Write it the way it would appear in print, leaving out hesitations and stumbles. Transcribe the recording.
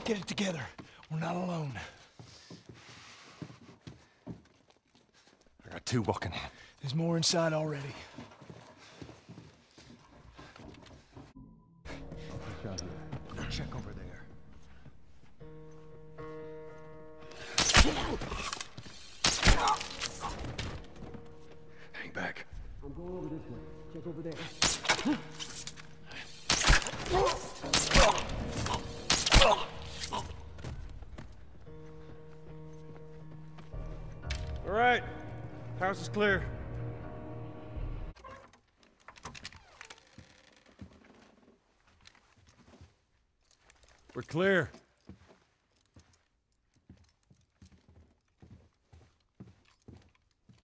Get it together. We're not alone. I got two walking in. There's more inside already. Check over there. Hang back. I'm going over this way. Check over there. All right. House is clear. We're clear.